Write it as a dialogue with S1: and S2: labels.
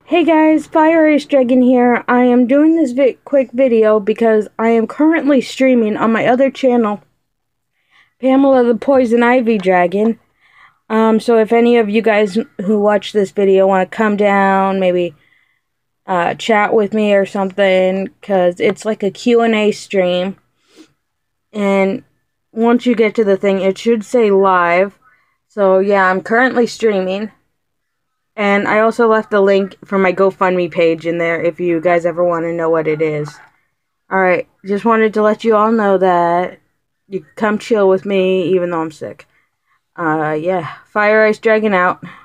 S1: Hey guys, Fire Ice Dragon here. I am doing this quick video because I am currently streaming on my other channel, Pamela the Poison Ivy Dragon. So if any of you guys who watch this video want to come down, maybe chat with me or something, because it's like a Q&A stream. And once you get to the thing, it should say live. So yeah, I'm currently streaming. And I also left the link for my GoFundMe page in there if you guys ever want to know what it is. Alright, just wanted to let you all know that you can come chill with me even though I'm sick. Yeah, Fire Ice Dragon out.